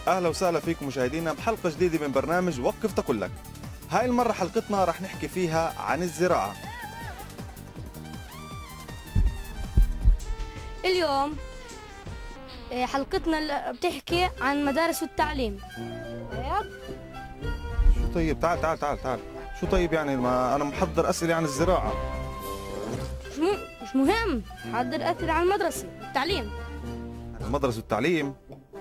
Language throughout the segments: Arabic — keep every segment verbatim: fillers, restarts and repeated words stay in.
اهلا وسهلا فيكم مشاهدينا بحلقه جديده من برنامج وقف تقول لك. هاي المره حلقتنا رح نحكي فيها عن الزراعه. اليوم حلقتنا بتحكي عن المدارس والتعليم. شو طيب تعال تعال تعال تعال شو طيب يعني ما انا محضر اسئله عن الزراعه. مش مو مش مهم، حضر اسئله عن المدرسه والتعليم. المدرسه والتعليم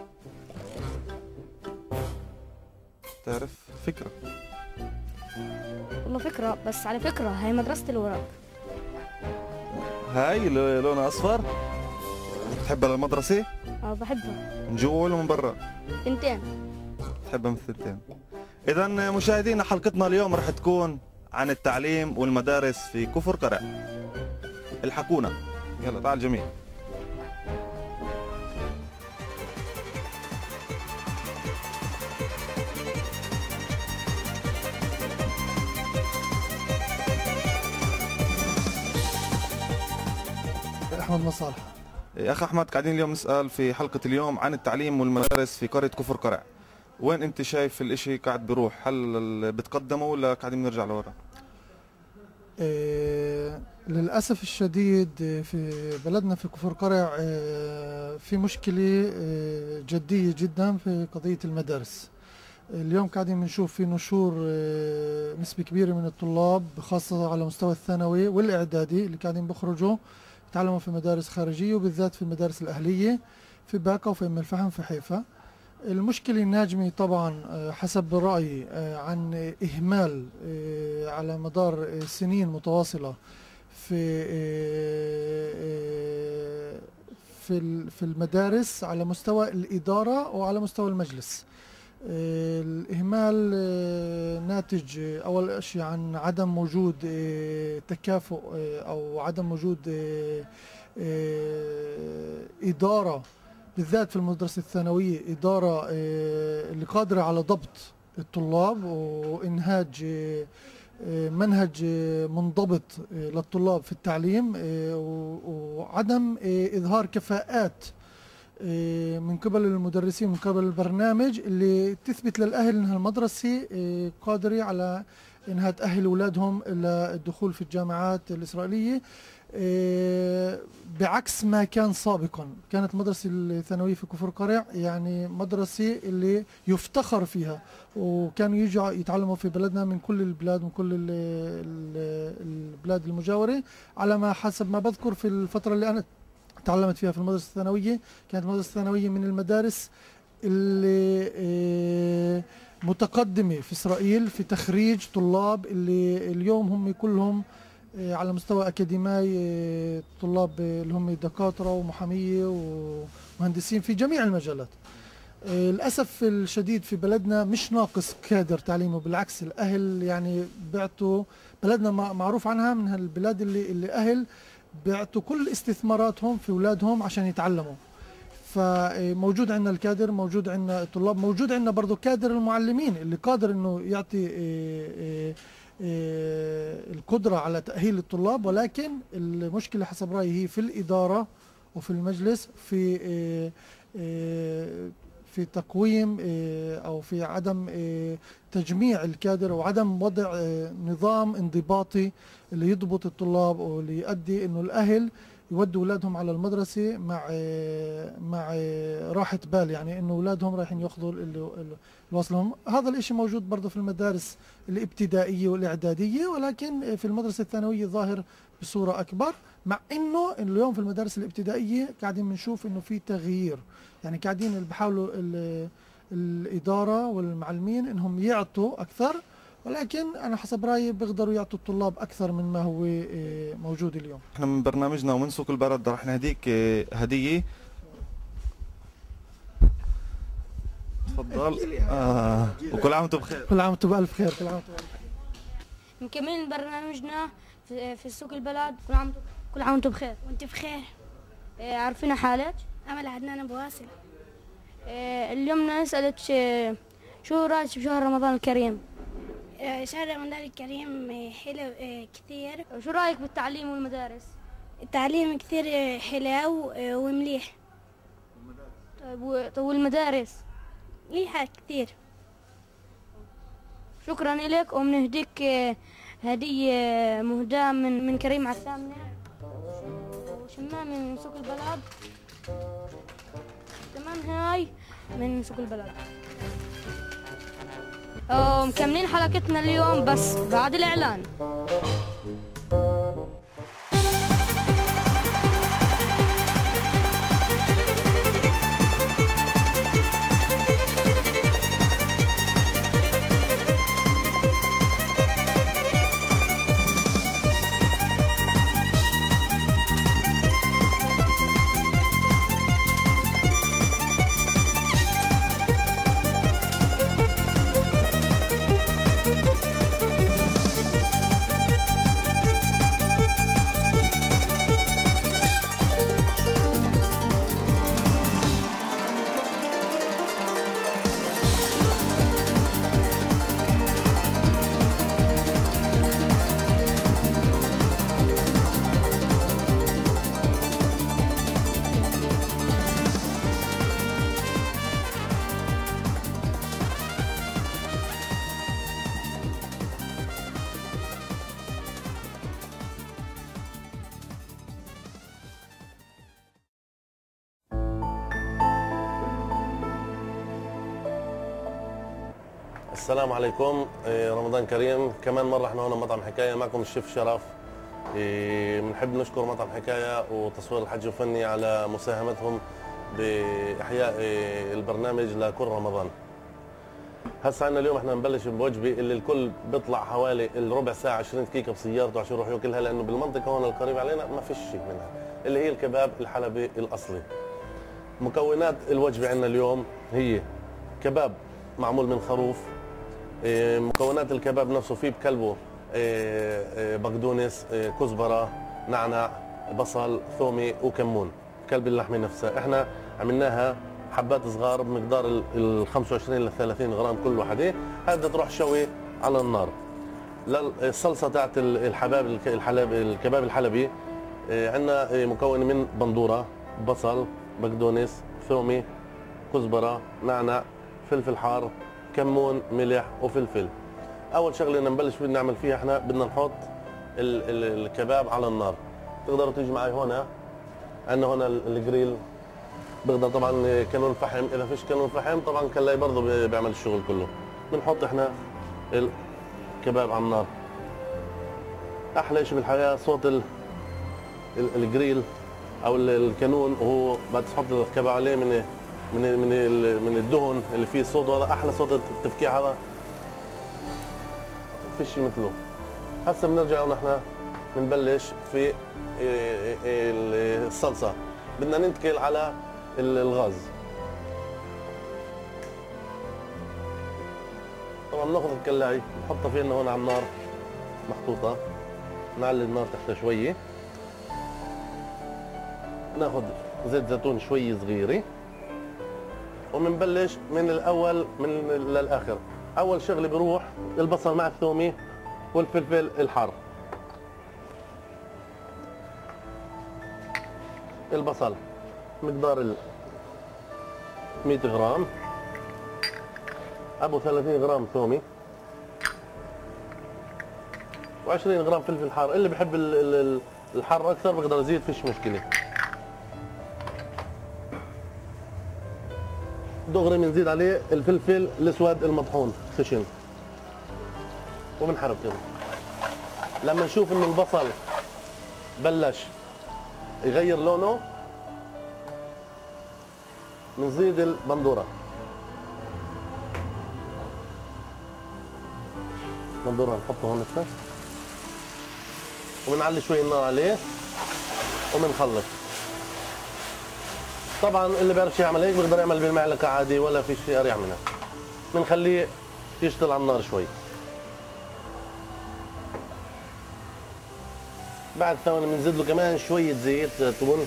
تعرف فكره. والله فكره، بس على فكره هاي مدرسه الوراق. هاي اللي لونها اصفر بتحبها للمدرسه؟ اه بحبها. من جوا ولا من برا؟ تنتين. بتحبها من الثنتين. اذا مشاهدينا حلقتنا اليوم رح تكون عن التعليم والمدارس في كفر قرع. الحقونا يلا تعال جميل. أحمد مصالح. يا اخ احمد، قاعدين اليوم نسال في حلقه اليوم عن التعليم والمدارس في قريه كفر قرع. وين انت شايف الاشي قاعد بيروح؟ هل بتقدمه ولا قاعدين بنرجع لورا؟ إيه للأسف الشديد في بلدنا في كفر قرع إيه في مشكلة إيه جدية جدا في قضية المدارس. اليوم قاعدين بنشوف في نشور إيه نسبة كبيرة من الطلاب خاصة على مستوى الثانوي والإعدادي اللي قاعدين بيخرجوا يتعلموا في مدارس خارجية وبالذات في المدارس الأهلية في باكا وفي أم الفحم في حيفا. المشكلة الناجمة طبعا حسب رأيي عن إهمال على مدار سنين متواصلة في في في المدارس على مستوى الإدارة وعلى مستوى المجلس. الإهمال ناتج أول شيء عن عدم وجود تكافؤ أو عدم وجود إدارة بالذات في المدرسة الثانوية، إدارة اللي قادرة على ضبط الطلاب وإنهاج منهج منضبط للطلاب في التعليم، وعدم إظهار كفاءات من قبل المدرسين من قبل البرنامج اللي تثبت للأهل أنها المدرسة قادرة على أنها تأهل أولادهم إلى الدخول في الجامعات الإسرائيلية، بعكس ما كان سابقا. كانت المدرسة الثانوية في كفر قرع يعني مدرسة اللي يفتخر فيها، وكانوا يجوا يتعلموا في بلدنا من كل البلاد من كل البلاد المجاورة. على ما حسب ما بذكر في الفترة اللي أنا تعلمت فيها في المدرسة الثانوية، كانت المدرسة الثانوية من المدارس اللي متقدمة في إسرائيل في تخريج طلاب اللي اليوم هم كلهم على مستوى أكاديمي، طلاب اللي هم دكاترة ومحامية ومهندسين في جميع المجالات. للأسف الشديد في بلدنا مش ناقص كادر تعليمي، بالعكس الأهل يعني بيعطوا، بلدنا معروف عنها من البلاد اللي اللي أهل بيعطوا كل استثماراتهم في أولادهم عشان يتعلموا. فموجود عندنا الكادر، موجود عندنا الطلاب، موجود عندنا برضو كادر المعلمين اللي قادر انه يعطي القدرة على تأهيل الطلاب، ولكن المشكلة حسب رأيي هي في الإدارة وفي المجلس في في تقويم أو في عدم تجميع الكادر وعدم وضع نظام انضباطي اللي يضبط الطلاب واللي يؤدي انه الأهل يودوا اولادهم على المدرسه مع مع راحه بال، يعني انه اولادهم رايحين ياخذوا اللي وصلهم. هذا الشيء موجود برضه في المدارس الابتدائيه والاعداديه، ولكن في المدرسه الثانويه ظاهر بصوره اكبر، مع انه اليوم في المدارس الابتدائيه قاعدين بنشوف انه في تغيير، يعني قاعدين بحاولوا الاداره والمعلمين انهم يعطوا اكثر، ولكن أنا حسب رأيي بيقدروا يعطوا الطلاب أكثر من ما هو موجود اليوم. احنا من برنامجنا ومن سوق البلد رح نهديك هدية. تفضل. آه. وكل عام وانتم بخير. كل عام وانتم بألف خير. كل عام وانتم بألف خير. مكملين برنامجنا في, في سوق البلد. كل عام كل عام وانتم بخير. وانت بخير. إيه عارفين حالك؟ أمل عدنان أبو واصل. إيه اليوم نسألك شو رأيك بشهر رمضان الكريم؟ شهر رمضان الكريم حلو كثير. شو رأيك بالتعليم والمدارس؟ التعليم كثير حلو ومليح. طيب والمدارس؟ مليحة كثير. شكرا لك، وبنهديك آه، هدية مهداة من من كريم على الثامنة وشمام من سوق البلد، كمان هاي من سوق البلد. ومكملين حلقتنا اليوم بس بعد الإعلان. السلام عليكم، رمضان كريم. كمان مرة احنا هون مطعم حكاية، معكم الشيف شرف. بنحب نشكر مطعم حكاية وتصوير الحج الفني على مساهمتهم بإحياء البرنامج لكل رمضان. هسا عنا اليوم احنا نبلش بوجبة اللي الكل بيطلع حوالي الربع ساعة عشرين دقيقة بسيارته عشان يروح ياكلها، لأنه بالمنطقة هون القريبة علينا ما فيش شيء منها، اللي هي الكباب الحلبي الأصلي. مكونات الوجبة عنا اليوم هي كباب معمول من خروف. مكونات الكباب نفسه فيه بكلبه بقدونس، كزبره، نعناع، بصل، ثومي وكمون. كلب اللحمه نفسها احنا عملناها حبات صغار بمقدار ال خمسة وعشرين ل ثلاثين غرام كل وحده. هذا تروح شوي على النار. للصلصه تاعت الحباب الحلب الكباب الحلبي عندنا مكون من بندوره، بصل، بقدونس، ثومي، كزبره، نعناع، فلفل حار، كمون، ملح وفلفل. اول شغله بدنا نبلش بدنا نعمل فيها احنا بدنا نحط ال ال الكباب على النار. تقدروا تيجي معي هون، عندنا هون الجريل، بقدر طبعا كانون فحم، اذا فيش كانون فحم طبعا كلاي برضه بيعمل الشغل كله. بنحط احنا الكباب على النار. احلى شيء بالحياه صوت ال الجريل او الكانون، وهو بعد تحط الكباب عليه من من من من الدهن اللي فيه صوت، هذا احلى صوت التفكيع، هذا فيش شيء مثله. هسه بنرجع ونحن بنبلش في الصلصه. بدنا ننتقل على الغاز. طبعا بناخذ الكلاعي نحطها فينا هون على النار محطوطه، نعلي النار تحتها شويه، ناخذ زيت زيتون شويه صغيره، وبنبلش من الاول من للاخر. اول شغله بروح البصل مع الثومي والفلفل الحار. البصل مقدار مية غرام، ابو ثلاثين غرام ثومي، وعشرين غرام فلفل حار. اللي بحب الحار اكثر بقدر ازيد، فيش مشكله. دغري بنزيد عليه الفلفل الاسود المطحون خشن، وبنحرك كده. لما نشوف انه البصل بلش يغير لونه بنزيد البندوره. البندوره نحطه هون هسه، وبنعلي شوي النار عليه وبنخلط. طبعا اللي بيعرفش يعمل هيك بيقدر يعمل بالمعلقه عادي، ولا في شيء اريح منها. بنخليه يشتغل على النار شوي. بعد ثواني بنزيد له كمان شويه زيت زيتون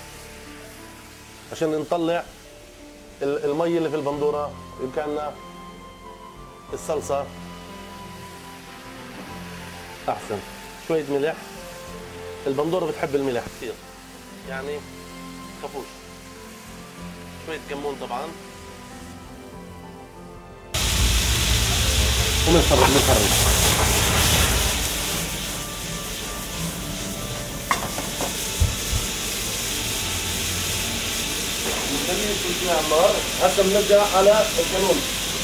عشان نطلع المي اللي في البندوره، يبقى لنا الصلصه احسن. شويه ملح، البندوره بتحب الملح كثير يعني خفوش. شويه كمون طبعا، وبنخرج بنخرج. نخليه يكون على النار. هسه بنرجع على القانون،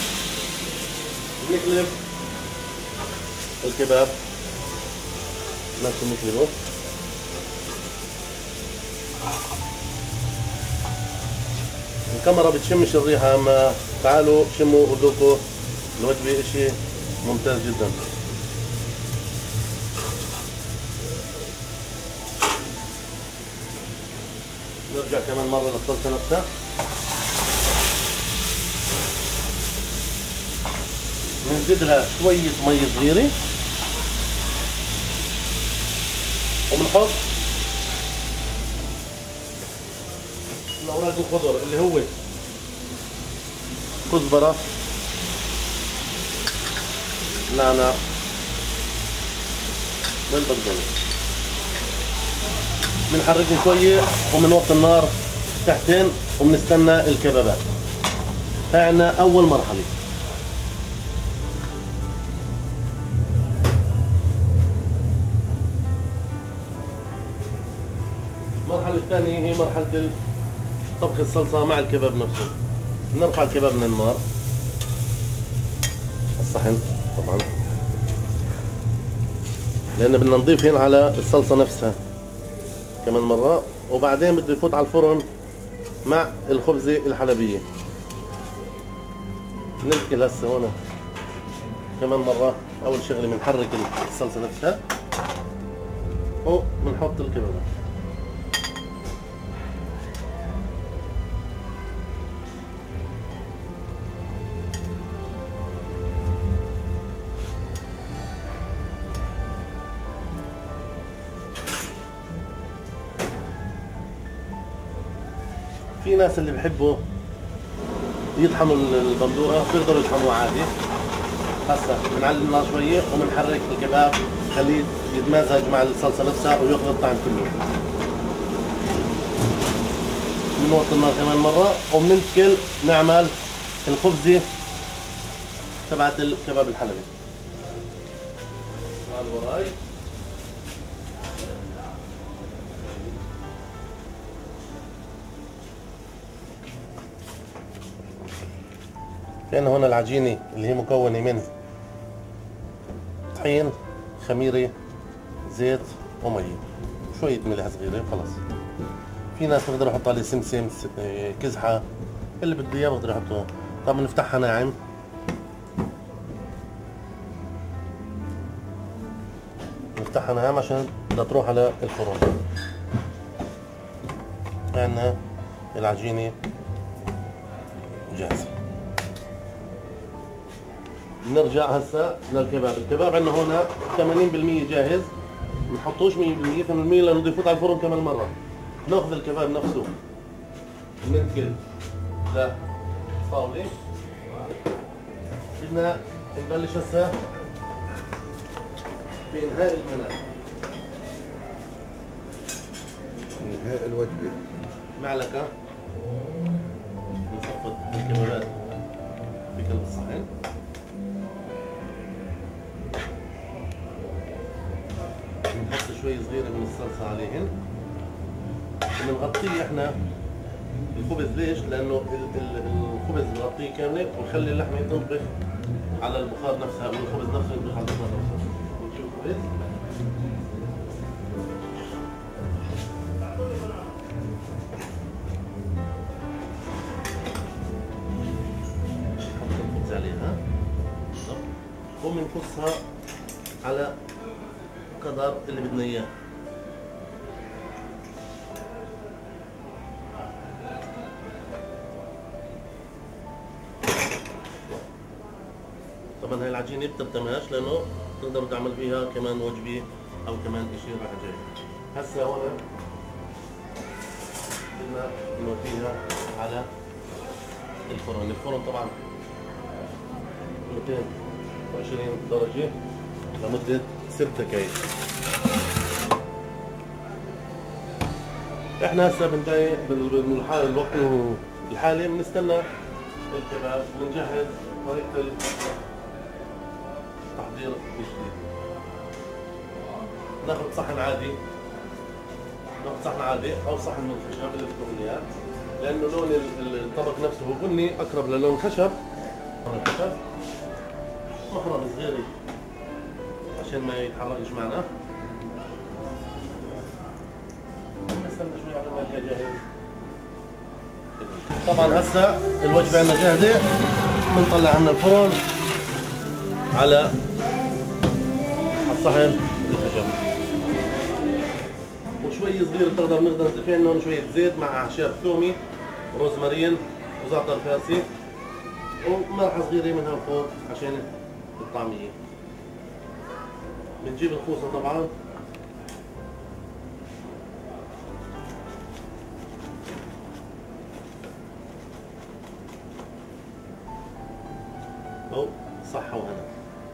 بنقلب الكباب نفس نقلبه. الكاميرا بتشمش الريحة، اما تعالوا شموا وذوقوا الوجبة، اشي ممتاز جدا. نرجع كمان مرة للصلصة نفسها. بنزيد لها شوية مي صغيرة، وبنحط الأوراق الخضر اللي هو كزبرة، نعناع، والبقدونس. بنحركهم شوية وبنوطي النار تحتين وبنستنى الكبابات. هاي عنا أول مرحلة. المرحلة الثانية هي مرحلة طبخ الصلصة مع الكباب نفسه. نرفع الكباب من النار، الصحن طبعا، لأن بدنا نضيف هنا على الصلصة نفسها كمان مرة، وبعدين بده يفوت على الفرن مع الخبزة الحلبية. ننتقل هسه هون كمان مرة. أول شغلة بنحرك الصلصة نفسها وبنحط الكبابات. في ناس اللي بحبوا يطحنوا البندوره بيقدروا يطحنوها عادي. هسه بنعلي النار شويه وبنحرك الكباب خليه يتمازج مع الصلصه نفسها وياخذ الطعم كله. بنوطي النار كمان مره وبننتقل نعمل الخبزه تبعت الكباب الحلبي. تعال وراي. كأن هنا العجينة اللي هي مكونة من طحين، خميرة، زيت ومي وشوية ملح صغيرة وخلاص. في ناس بيقدروا يحطوا عليه سمسم، كزحة، اللي بده اياه بيقدروا يحطوه. طب بنفتحها ناعم. نفتحها ناعم عشان بدها تروح على الفرن. عندنا العجينة جاهزة. نرجع هسه للكباب. الكباب عندنا هنا ثمانين بالمية جاهز، ما نحطوش مية بالمية، ثمانين بالمية لانه بده يفوت على الفرن كمان مره. ناخذ الكباب نفسه ننتقل للطاوله. بدنا نبلش هسه بانهاء المنال، انهاء الوجبه. معلقه نصفط الكبابات في قلب الصحن. نحط شوي صغيرة من الصلصة عليهن وبنغطيه احنا الخبز. ليش؟ لأنه الخبز بنغطيه كاملة ونخلي اللحمة تنطبخ على البخار نفسها والخبز نفسه ينطبخ على البخار نفسه. ونشوف الخبز. نحط الخبز عليها وبنقصها على القدر اللي بدنا اياه. طبعا هاي العجينه بتبتمهاش لانه تقدروا تعمل فيها كمان وجبه او كمان شيء راح جاي. هسه هون بدنا نوديها على الفرن. الفرن طبعا مئتين وعشرين درجه لمده ست دقائق. احنا هسه بنتهي بالحاله الوقت الحالي بنستنى الكباب. بنجهز طريقه تحضير جديد. ناخذ صحن عادي، ناخذ صحن عادي او صحن من الخشب اللي بدكم اياه، لانه لون الطبق نفسه هو بني اقرب للون الخشب. الخشب مخرم صغير عشان ما يتحرقش معنا. نستنى شوي على ما هي جاهز. طبعا هسه الوجبه عندنا جاهزه، بنطلع عنا الفرن على الصحن الخشب. وشوي صغير بتقدر نقدر نضيف لهم شويه زيت مع اعشاب ثومي روزمارين وزعتر فارسي وملحه صغيره منها فوق عشان الطعميه. بنجيب الخوصه طبعا او صحه وهنا.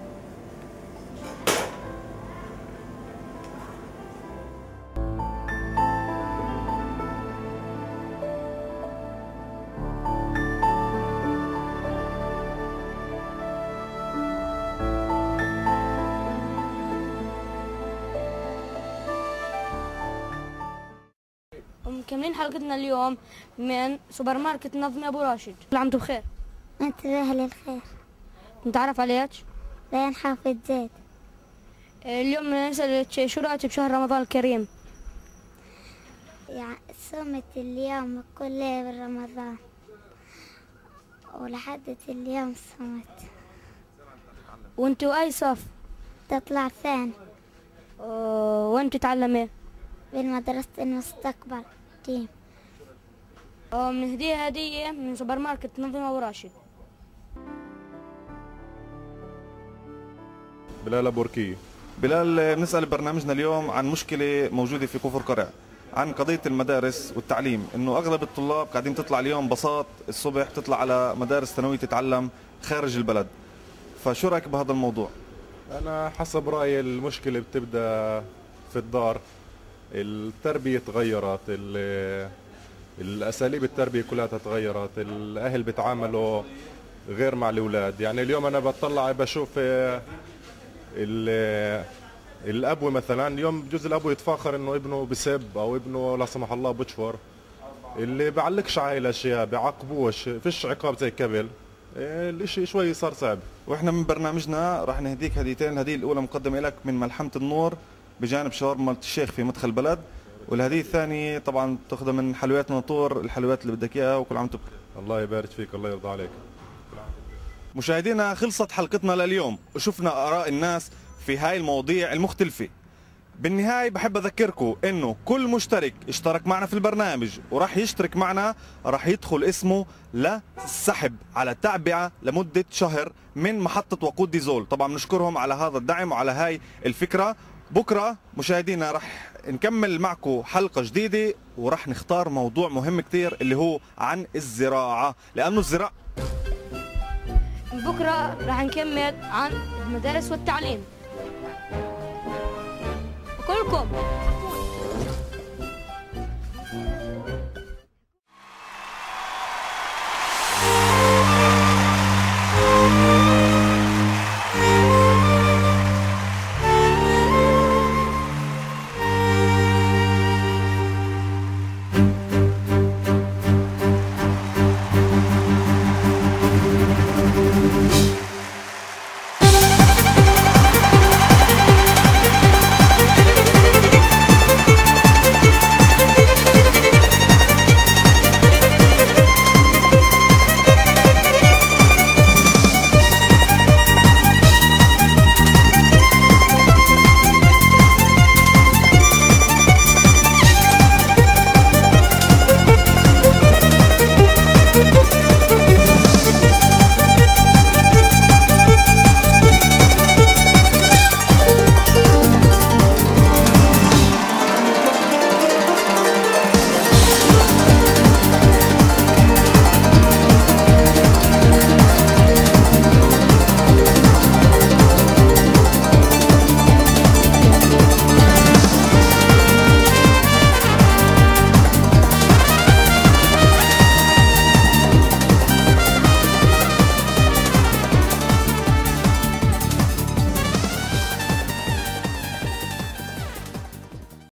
مكملين حلقتنا اليوم من سوبر ماركت نظمي ابو راشد. كل عام وانتم بخير. انت باهل الخير. نتعرف عليك؟ بين حافظ زيد. اليوم نسألك شو رأيك بشهر رمضان الكريم؟ يعني صمت اليوم كله برمضان ولحد اليوم صمت. وانتوا اي صف؟ تطلع ثاني. أه وين تتعلمي؟ بالمدرسة المستقبل تيم. أه بنهديها هدية من سوبر ماركت نظم ابو راشد. بلال أبو ركية. بلال، بنسأل برنامجنا اليوم عن مشكلة موجودة في كفر قرع، عن قضية المدارس والتعليم، انه اغلب الطلاب قاعدين تطلع اليوم بساط الصبح تطلع على مدارس ثانوية تتعلم خارج البلد. فشو رأيك بهذا الموضوع؟ أنا حسب رأيي المشكلة بتبدأ في الدار. التربية تغيرت، الأساليب التربية كلها تغيرت، الأهل بيتعاملوا غير مع الأولاد. يعني اليوم أنا بطلع بشوف الأبو مثلا، اليوم بجوز الأبو يتفاخر إنه ابنه بسب أو ابنه لا سمح الله بشفر، اللي بعلقش على الأشياء بيعاقبوش، فيش عقاب زي قبل. الاشي شوي صار صعب. واحنا من برنامجنا راح نهديك هديتين. الهدية الأولى مقدمة لك من ملحمة النور بجانب شاورما الشيخ في مدخل البلد، والهدية الثانية طبعا تاخذها من حلويات ناطور، الحلويات اللي بدك اياها. وكل عام وانتم بخير. الله يبارك فيك، الله يرضى عليك. مشاهدينا، خلصت حلقتنا لليوم وشفنا آراء الناس في هاي المواضيع المختلفة. بالنهاية بحب أذكركم إنه كل مشترك اشترك معنا في البرنامج وراح يشترك معنا راح يدخل اسمه للسحب على تعبئة لمدة شهر من محطة وقود ديزول. طبعا بنشكرهم على هذا الدعم وعلى هاي الفكرة. بكرة مشاهدينا راح نكمل معكم حلقة جديدة وراح نختار موضوع مهم كتير اللي هو عن الزراعة، لأنه الزراعة بكرة راح نكمل عن المدارس والتعليم. كلكم